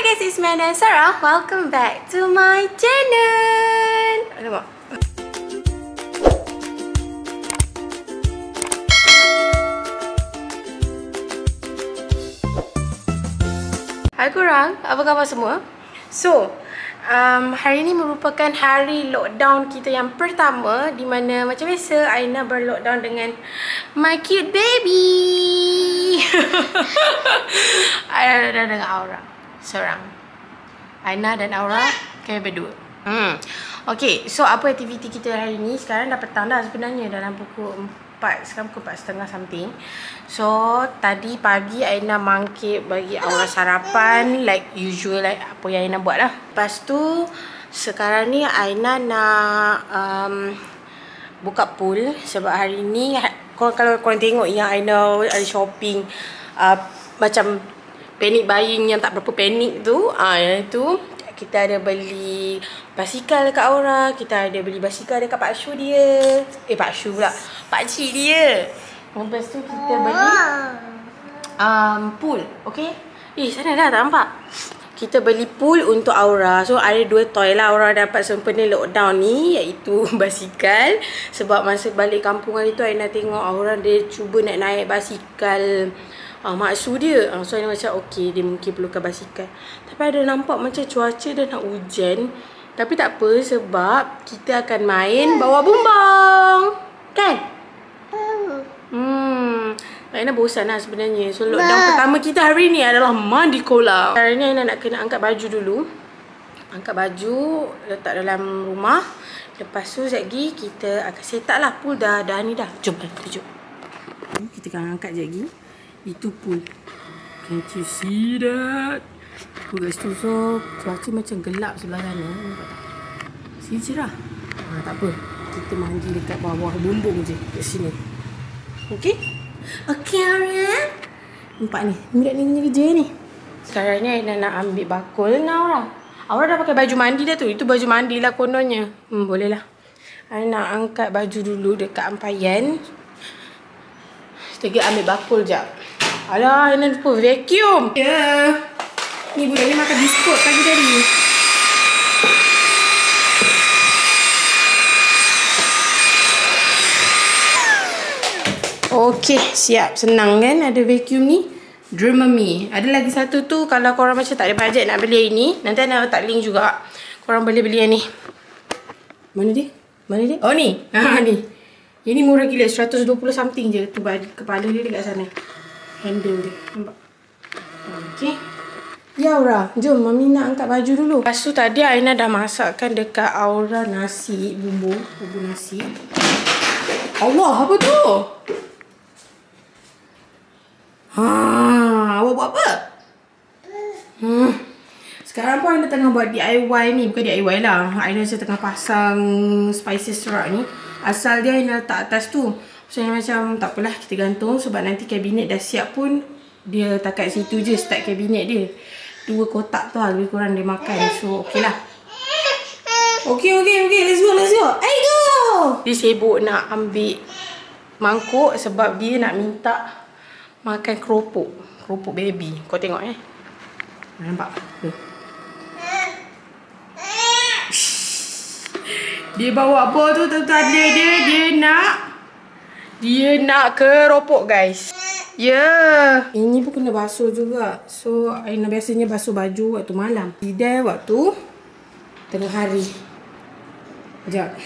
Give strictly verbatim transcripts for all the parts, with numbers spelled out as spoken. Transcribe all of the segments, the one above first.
guys, it's me and Sarah. Welcome back to my channel. Alamak. Hai korang, apa khabar semua? So, um, hari ini merupakan hari lockdown kita yang pertama, di mana macam biasa Aina berlockdown dengan my cute baby. Aina dan dengan Aura seorang. Aina dan Aura kami berdua. Hmm. Okay, so apa aktiviti kita hari ini? Sekarang dah petang dah sebenarnya, dalam pukul empat, sekarang pukul empat tiga puluh something. So, tadi pagi Aina mangkit bagi Aura sarapan like usual, like apa yang Aina buat lah. Lepas tu, sekarang ni Aina nak um, buka pool. Sebab hari ni, korang, kalau korang tengok yang Aina ada shopping uh, macam panic buying yang tak berapa panik tu, ah, yang tu kita ada beli basikal dekat Aura, kita ada beli basikal dekat Pak Shu dia. Eh, Pak Shu pula, Pak Cik dia. Lepas tu kita beli um, pool, okay? Eh, sana dah, tak nampak? Kita beli pool untuk Aura. So, ada dua toy lah Aura dapat sempena lockdown ni, iaitu basikal. Sebab masa balik kampung hari tu, Aina tengok Aura dia cuba nak naik basikal Ah, maksud dia, ah, so Aina macam okey, dia mungkin perlukan basikal. Tapi ada nampak macam cuaca dah nak hujan. Tapi tak apa, sebab kita akan main bawa bumbang, kan? Hmm, Aina bosan lah sebenarnya. So lockdown pertama kita hari ni adalah mandi kolam. Hari ni Aina nak kena angkat baju dulu. Angkat baju, letak dalam rumah. Lepas tu sekejap lagi kita akan set up lah pool. Dah, dah ni dah. Jom, kita jom. Kita akan angkat sekejap lagi. Itu pool. Can't you see that? Pool guys tu. So, cuaca macam gelap sebelah sana. Nampak tak? Sini cerah. Ha, tak apa. Kita mandi dekat bawah bumbung je. Kat sini. Okay? Okay, Aura. Nampak ni. Budak ni punya kerja ni. Sekarang ni Aina nak ambil bakul dengan Aura. Aura dah pakai baju mandi dah tu. Itu baju mandi lah kononnya. Hmm, boleh lah. Aina nak angkat baju dulu dekat ampayan. Sekejap ambil bakul jap. Alah, Aina lupa vacuum. Ya. Yeah. Ni budak ni makan biskut pagi tadi. Okey, siap. Senang kan ada vacuum ni. Dramamine. Ada lagi satu tu, kalau korang macam tak ada bajet nak beli ini, nanti Aina letak link juga. Korang boleh beli yang ni. Mana dia? Mana dia? Oh ni. Ha ni. Ini murah gila, seratus dua puluh something je. Tu kepala dia dekat sana. Handle dia. Nampak? Okey. Ya Aura, jom Mami nak angkat baju dulu. Lepas tu tadi Aina dah masakkan dekat Aura nasi, bumbu, bumbu nasi. Allah, apa tu? Ha, awak buat apa? Hmm. Sekarang pun Aina tengah buat D I Y ni. Bukan D I Y lah. Aina macam tengah pasang spices rock ni. Asal dia Aina letak atas tu. So Aina macam tak apalah, kita gantung. Sebab nanti kabinet dah siap pun, dia takat situ je start kabinet dia. Dua kotak tu lah lebih kurang dia makan. So okey lah. Okey okey okey, let's go let's go. Ayo go. Dia sibuk nak ambil mangkuk sebab dia nak minta makan keropok. Keropok baby. Kau tengok eh. Nampak? Tuh. Dia bawa apa tu tanda dia, dia nak Dia nak keropok guys. Ya, yeah. Ini pun kena basuh juga. So, Aina biasanya basuh baju waktu malam. Tidak waktu tengah hari. Sekejap.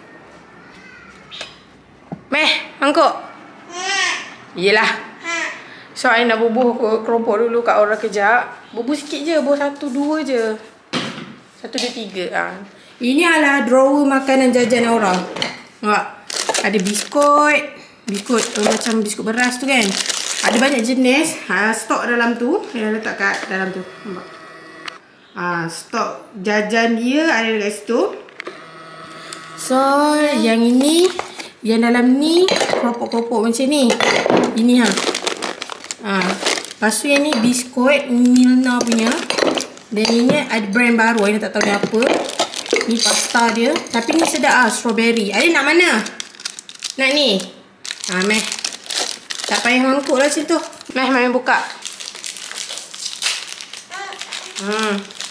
Meh, mangkuk. Yelah. So, Aina bubuh keropok dulu kat Aura kejap. Bubuh sikit je, bubuh satu, dua je. Satu, dua, tiga. Ha. Ini adalah drawer makanan jajan Aura. Nampak? Ada biskut. Biskut uh, macam biskut beras tu kan. Ada banyak jenis. Ha, stok dalam tu. Yang letak kat dalam tu. Nampak? Ha, stok jajan dia ada dekat situ. So, yang ini. Yang dalam ni keropok-keropok macam ni. Ini ha. Ha. Lepas tu yang ni biskut Milna punya. Dan ini ada brand baru. Aina tak tahu ni apa. Ni pasta dia. Tapi ni sedap ah, strawberry. Ada nak mana? Nak ni? Ha, meh. Tak payah mangkuk lah situ. Meh, main buka. Hmm.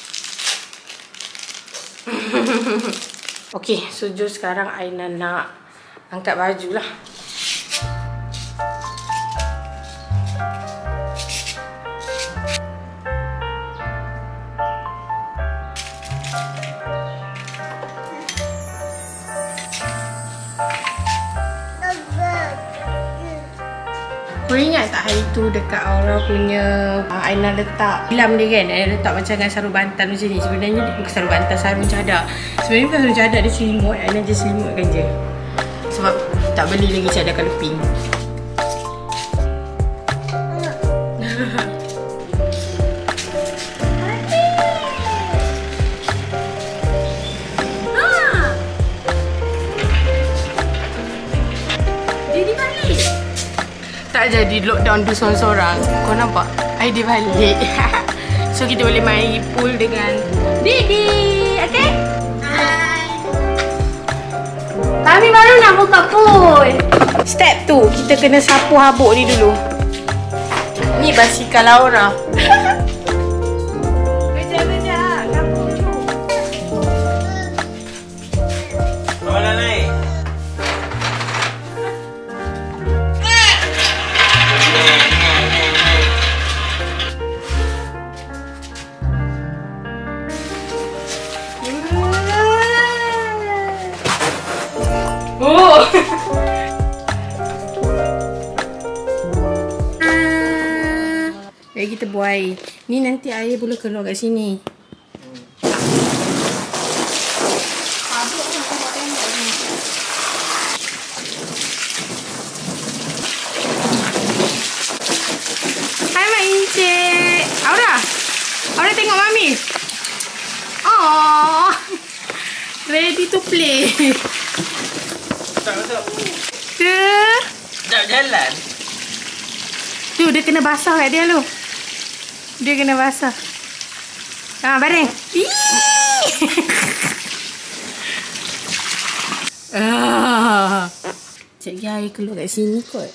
Okey, so jom sekarang Aina nak angkat baju lah. Kau ingat tak hari tu dekat Aura punya uh, Aina letak bilam dia kan? Aina letak macam dengan sarung bantal macam ni. Sebenarnya dia bukan sarung bantal, sarung cadar. Sebenarnya bukan sarung cadar, dia selimut. Aina je selimutkan je. Sebab tak beli lagi cadar colour pink. Tak jadi lockdown tu seorang-seorang. Kau nampak? Aida balik. So kita boleh main pool dengan Didi. Okay? Hai. Kami baru nak buka pool. Step tu, kita kena sapu habuk ni dulu. Ni basikal Laura. Kejap-kejap. Sapu tu. Kau nak naik? Oh. Jadi kita buat air. Ni nanti air boleh keluar kat sini. Hai Mak Encik. Aura. Aura tengok Mami. Oh. Ready to play. Tak masuk. Tu. Sekejap jalan. Tu dia kena basah kat dia tu. Dia kena basah. Ha, baring. Ah. Cik air keluar kat sini kot.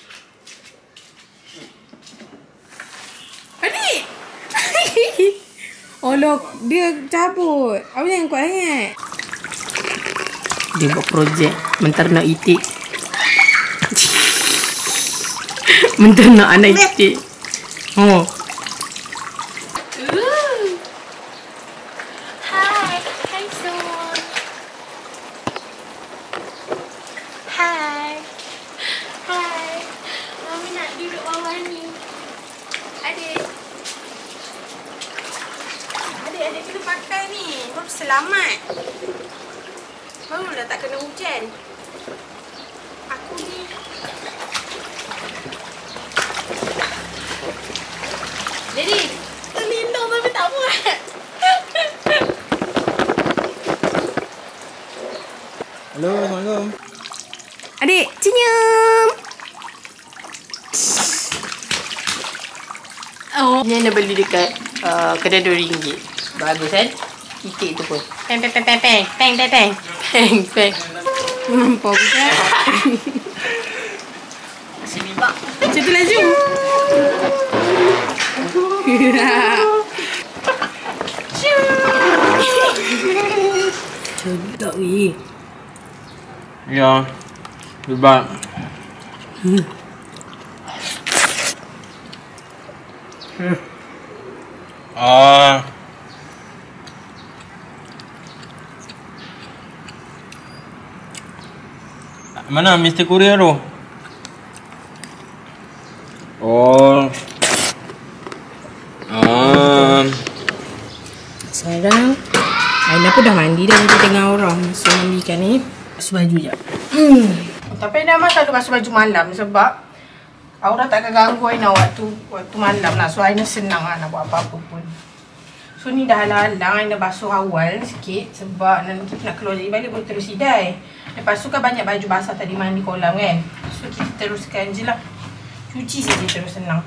Adik. Oh loh, dia cabut. Apa yang kuat sangat? Dia buat projek menternak itik. Menternak anak itik. Oh. Hai, hai Sun. Hai. Hai. Mami nak duduk bawah ni. Adik. Adik, adik kena pakai ni. Baru selamat. Baru dah tak kena hujan. Aku ni. Jadi, terlindung tapi tak buat. Halo, Assalamualaikum. Adik, senyum. Oh, ni nak beli dekat uh, kedai dua ringgit. Bagus kan? Itik tu pun. Peng peng peng peng peng peng peng peng peng peng. Nampak kan? Sini pak. Macam tu laju. Sedap weh. Ya. Sebab Hmm. Hmm. Ah. Mana Mister Courier tu? Oh. Ah. Sekarang Aina pun dah mandi dah. Kita tengah orang. So mandikan ni. Basuh baju je. Hmm. Tapi Aina memang selalu basuh baju malam. Sebab Aura tak akan ganggu Aina waktu waktu malam lah. So Aina senang lah nak buat apa-apa pun. So ni dah halang-halang. Aina basuh awal sikit. Sebab nanti nak keluar jadi balik boleh terus hidai. Lepas tu kan banyak baju basah tadi mandi kolam kan. So kita teruskan je lah. Cuci saja terus senang.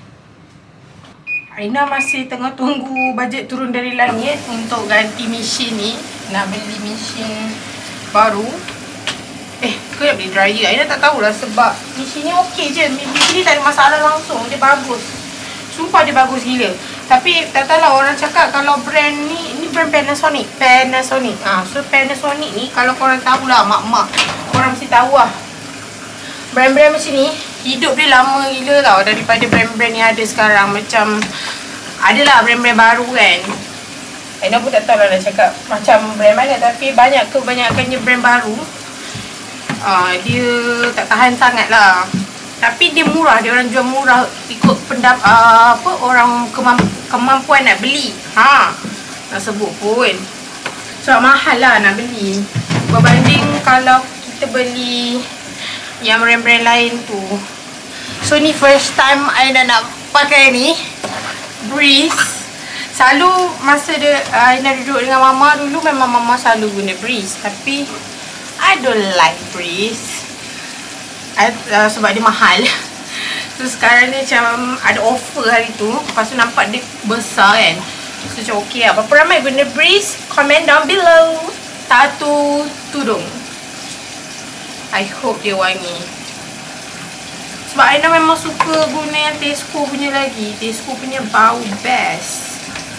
Aina masih tengah tunggu bajet turun dari langit untuk ganti mesin ni. Nak beli mesin baru. Eh, kau nak beli dryer? Aina tak tahulah sebab mesin ni okey je. Mesin ni tak ada masalah langsung. Dia bagus. Sumpah dia bagus gila. Tapi tak tahu lah orang cakap kalau brand ni, ni brand Panasonic. Panasonic. Ah, so Panasonic ni kalau korang tahu lah, mak-mak, korang mesti tahu lah. Brand-brand macam ni hidup dia lama gila tau daripada brand-brand yang ada sekarang. Macam adalah brand-brand baru kan. Aina pun tak tahu lah nak cakap macam brand mana, tapi banyak kebanyakannya brand baru. Ah, dia tak tahan sangat lah. Tapi dia murah, dia orang jual murah ikut pendap uh, apa orang kemamp kemampuan nak beli. Ha. Nak sebut pun. Sebab mahal lah nak beli. Berbanding kalau kita beli yang brand-brand lain tu. So ni first time Aina nak pakai ni Breeze. Selalu masa dia Aina duduk dengan mama dulu memang mama selalu guna Breeze. Tapi I don't like Breeze. I, uh, sebab dia mahal. So sekarang ni macam ada offer hari tu. Lepas tu nampak dia besar kan. So macam okey lah. Berapa ramai guna Breeze? Comment down below. Satu tudung. I hope dia wangi. Sebab Aina memang suka guna yang Tesco punya lagi. Tesco punya bau best.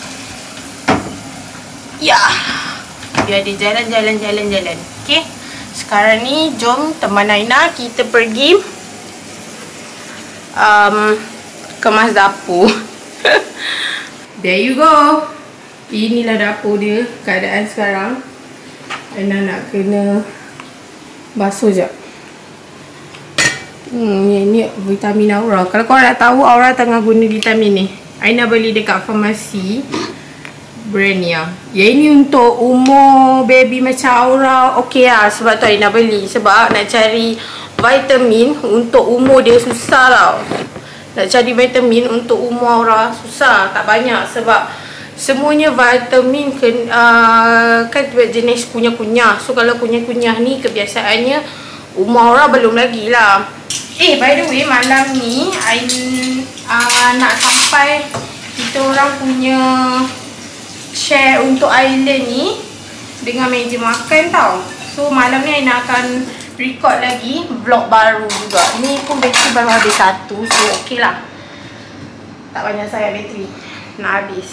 Ya. Biar dia jalan-jalan-jalan-jalan. Okay. Sekarang ni jom teman Aina kita pergi um, kemas dapur. There you go. Inilah dapur dia. Keadaan sekarang Aina nak kena basuh sekejap. Hmm, ni, ni vitamin Aura. Kalau korang nak tahu, Aura tengah guna vitamin ni. Aina beli dekat farmasi brand ni lah. Yang ini untuk umur baby macam Aura okey lah. Sebab tu Aina beli. Sebab nak cari vitamin untuk umur dia susah tau. Nak cari vitamin untuk umur Aura susah. Tak banyak. Sebab semuanya vitamin kan, uh, kan jenis kunyah-kunyah. So kalau kunyah-kunyah ni kebiasaannya umur Aura belum lagi lah. Eh by the way malam ni Aina uh, nak sampai kita orang punya share untuk island ni dengan meja makan tau. So malam ni Aina akan record lagi vlog baru juga. Ni pun bateri baru habis satu. So okey lah. Tak banyak sangat bateri. Nak habis.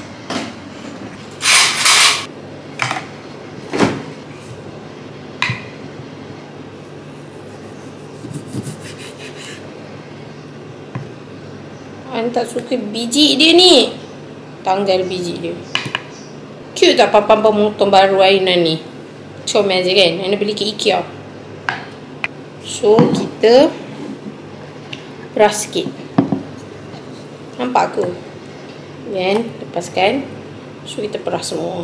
Aina tak suka biji dia ni. Tanggal biji dia. Cute tak papan pemotong baru Aina ni. Comel je kan. Aina beli ke IKEA. So kita peras sikit. Nampak ke? Kan? Lepaskan. So kita peras semua.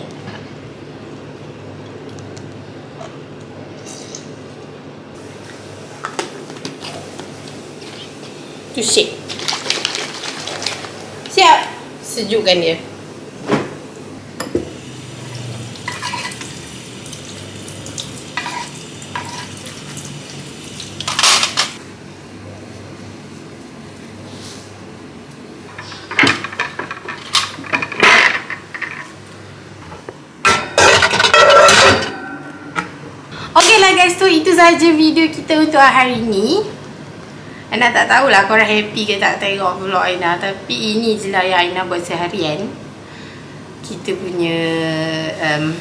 Tu shake. Siap. Sejukkan dia. Okey lah guys, so itu saja video kita untuk hari ni. Aina tak tahulah korang happy ke tak tengok vlog Aina. Tapi ini je lah yang Aina buat seharian. Kita punya um,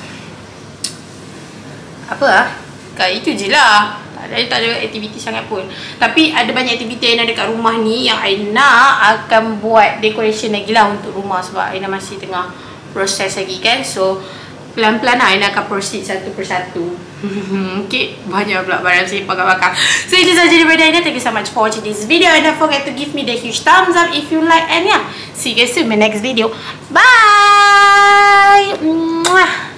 apa lah, itu je lah. Tak ada, tak ada aktiviti sangat pun. Tapi ada banyak aktiviti Aina dekat rumah ni yang Aina akan buat decoration lagi lah untuk rumah. Sebab Aina masih tengah proses lagi kan. So pelan-pelan lah Aina akan proceed satu persatu. Okay, banyak pula barang saya bakar-bakar. So itu sahaja daripada Aina. Thank you so much for watching this video. And don't forget to give me the huge thumbs up if you like. And yeah, see you guys soon in my next video. Bye. Mwah.